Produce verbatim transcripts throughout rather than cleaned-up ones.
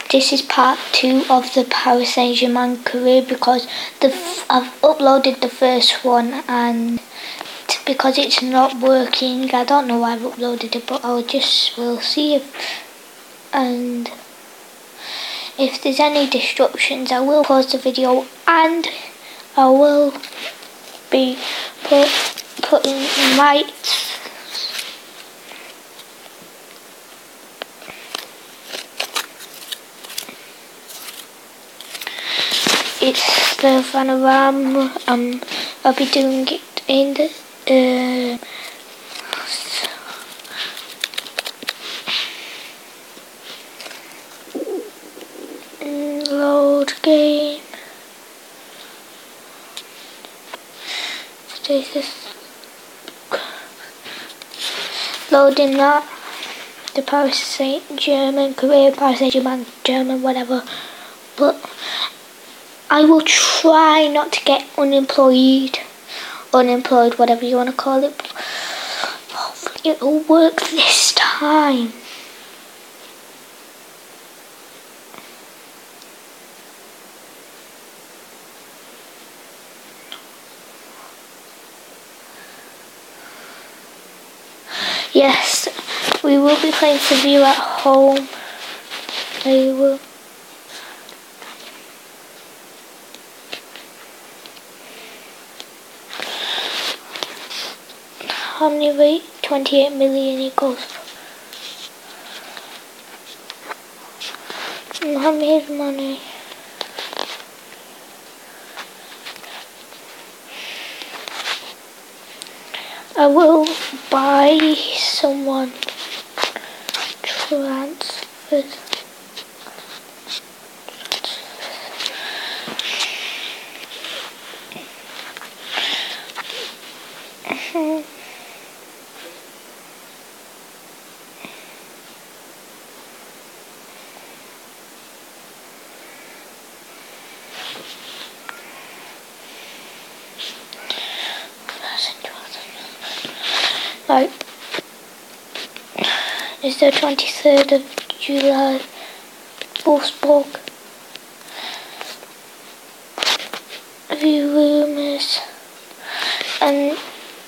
this is part two of the Paris Saint-Germain career, because the f I've uploaded the first one, and t because it's not working, I don't know why I've uploaded it, but I'll just, we'll see if, and if there's any disruptions, I will pause the video, and I will be put, putting lights. It's the panorama. Um, I'll be doing it in the uh, load game. This is loading that. The Paris Saint-Germain career, Paris Saint-Germain, German, whatever. But I will try not to get unemployed, unemployed, whatever you want to call it. Hopefully it will work this time. Yes, we will be playing Sevilla at home. We will. How many rate? twenty-eight million it goes for. I made money. I will buy someone transfers. Right, it's the twenty-third of July, Wolfsburg. A few rumours, and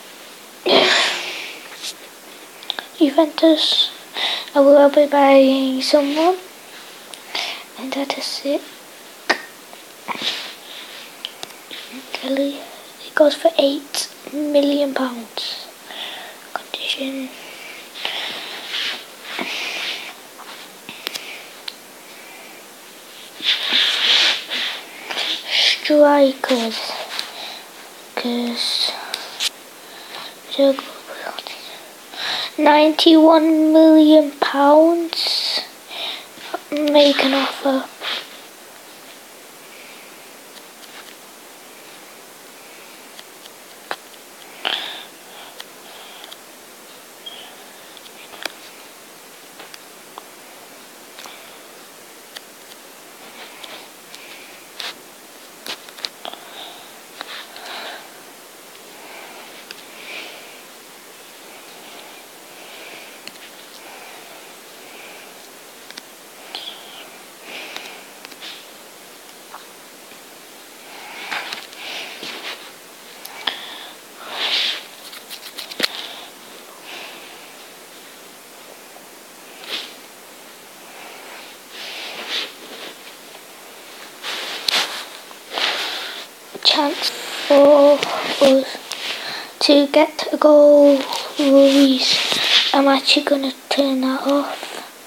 Juventus, I will be buying someone, and that is it. Italy, it goes for eight million pounds. Condition. Strikers, because ninety-one million pounds. Make an offer. Chance for us to get a goal. Worries. I'm actually gonna turn that off.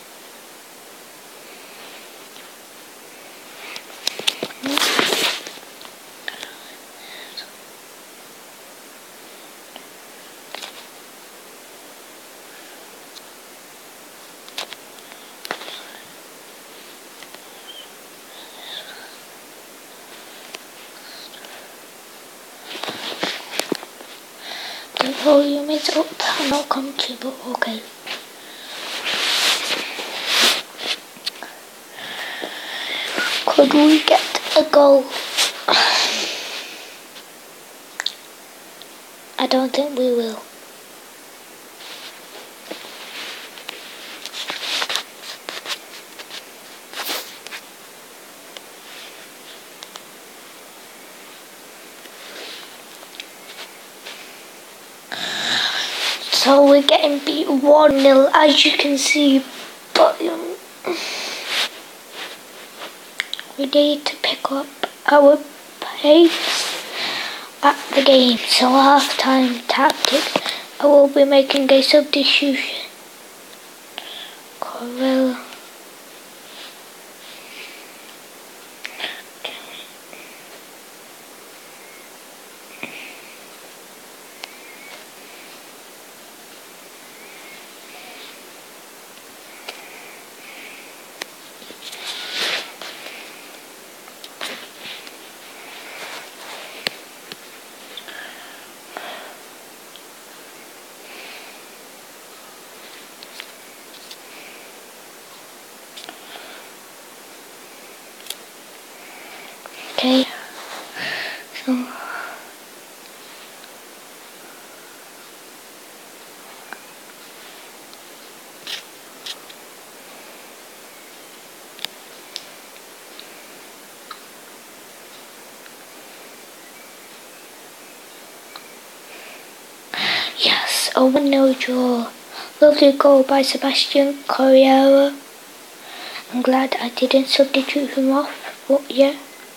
The volume is up, I'm not comfortable, okay. Could we get a goal? I don't think we will. So we're getting beat one nil as you can see, but um, we need to pick up our pace at the game. So half-time tactics, I will be making a substitution. Corel. Okay, so yes, a one nil draw. Lovely goal by Sebastian Correa. I'm glad I didn't substitute him off, but yeah.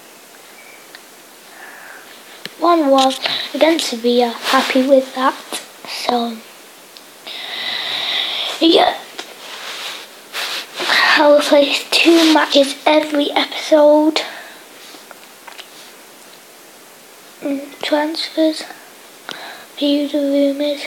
one one against Sevilla, happy with that. So, yeah. I will play two matches every episode. Mm, transfers, view the rumours.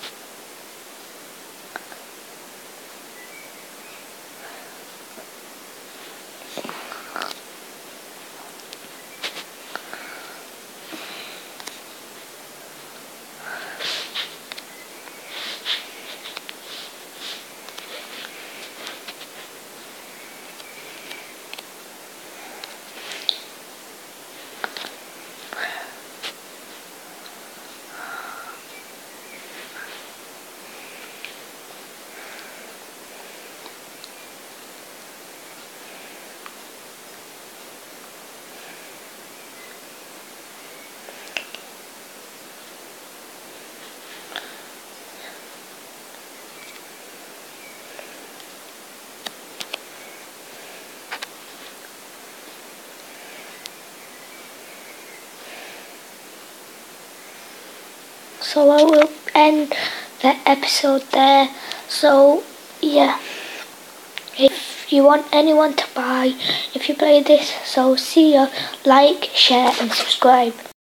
So I will end the episode there. So yeah, if you want anyone to buy, if you play this, so see ya, like, share and subscribe.